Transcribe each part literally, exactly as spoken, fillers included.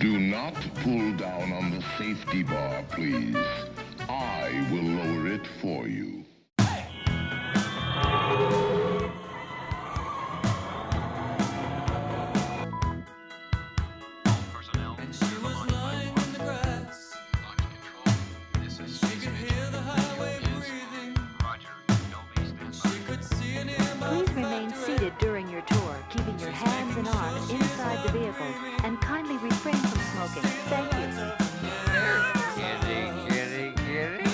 Do not pull down on the safety bar, please. I will lower it for you. Personnel. And she was lying in the grass. Launch control. This is she could hear the highway breathing. Roger. She could see and hear my Please remain seated during your tour, keeping your hands and arms inside the vehicle, and kindly refrain from smoking. Thank you. Kitty, kitty, kitty.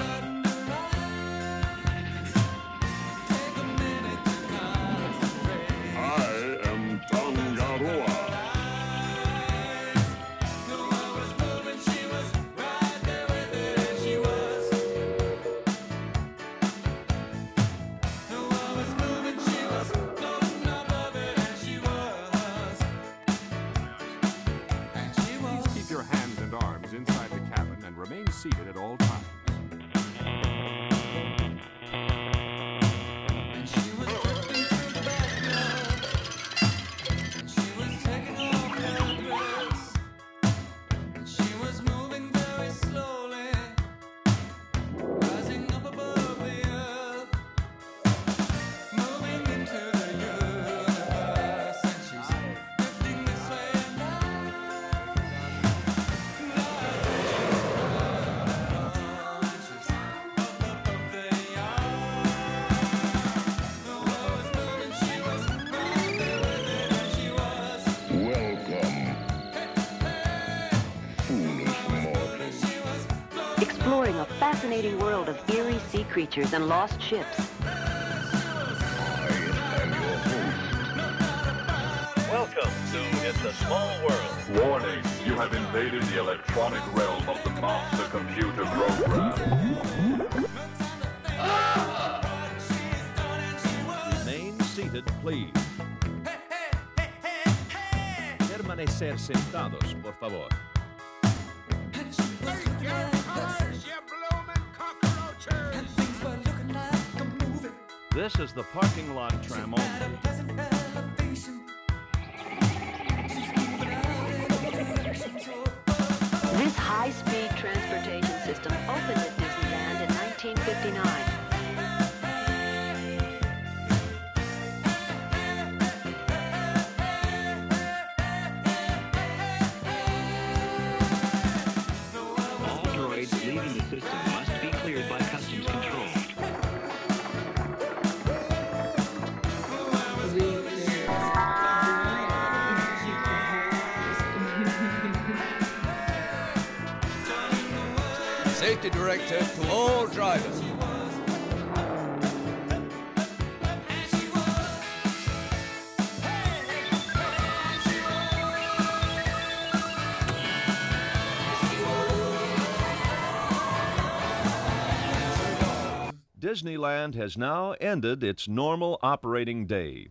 I am Tangaroa. Keep your hands and arms inside the cabin and remain seated at all times. And she was drifting through the backyard. And she was taking off her dress. And she was moving very slowly, rising up above the earth, moving into the universe. And she's drifting this way and Welcome, foolish mortals. Exploring a fascinating world of eerie sea creatures and lost ships. I am your host. Welcome to It's a Small World. Warning, you have invaded the electronic realm of the master computer program. Remain seated, please. Permanecer sentados, por favor. This is the parking lot tram only. This high-speed transportation system opened at Disneyland in nineteen fifty-nine. All droids leaving the system must be cleared by customs control. Safety directive to all drivers. Disneyland has now ended its normal operating day.